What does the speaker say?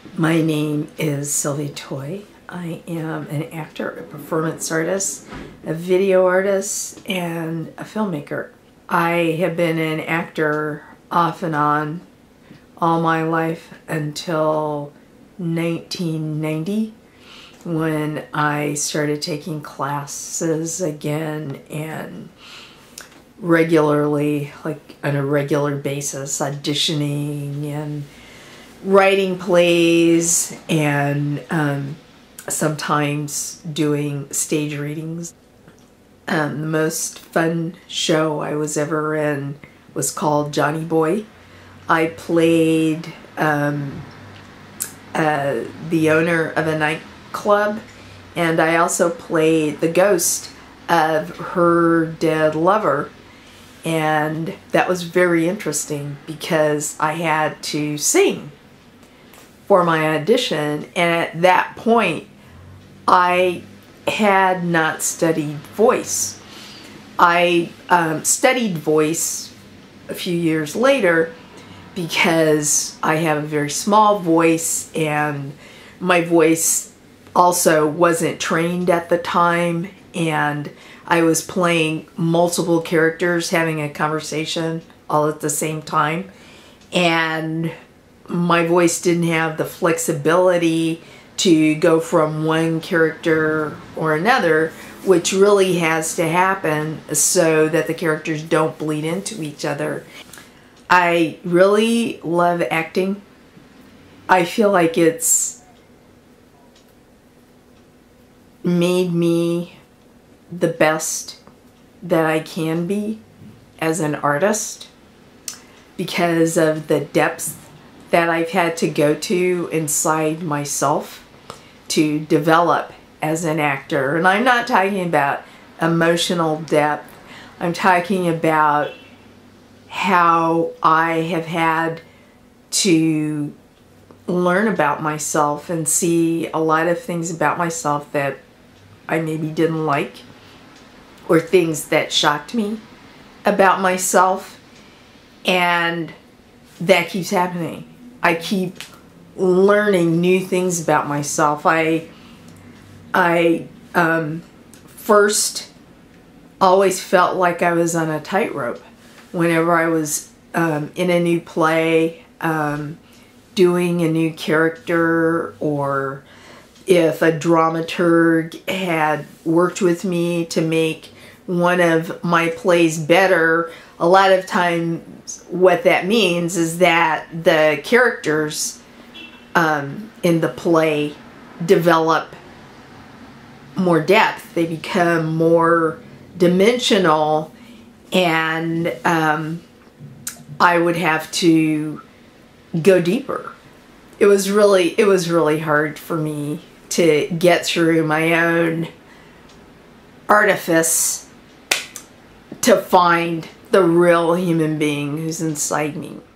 My name is Sylvia Toy. I am an actor, a performance artist, a video artist, and a filmmaker. I have been an actor off and on all my life until 1990 when I started taking classes again and regularly, like on a regular basis, auditioning and writing plays and sometimes doing stage readings. The most fun show I was ever in was called Johnny Boy. I played the owner of a nightclub, and I also played the ghost of her dead lover. And that was very interesting because I had to sing for my audition, and at that point I had not studied voice. I studied voice a few years later because I have a very small voice and my voice also wasn't trained at the time, and I was playing multiple characters having a conversation all at the same time, and my voice didn't have the flexibility to go from one character or another, which really has to happen so that the characters don't bleed into each other. I really love acting. I feel like it's made me the best that I can be as an artist because of the depth that I've had to go to inside myself to develop as an actor. And I'm not talking about emotional depth. I'm talking about how I have had to learn about myself and see a lot of things about myself that I maybe didn't like, or things that shocked me about myself, and that keeps happening. I keep learning new things about myself. I first always felt like I was on a tightrope whenever I was in a new play, doing a new character, or if a dramaturg had worked with me to make one of my plays better. A lot of times what that means is that the characters in the play develop more depth. They become more dimensional, and I would have to go deeper. It was really hard for me to get through my own artifice to find the real human being who's inside me.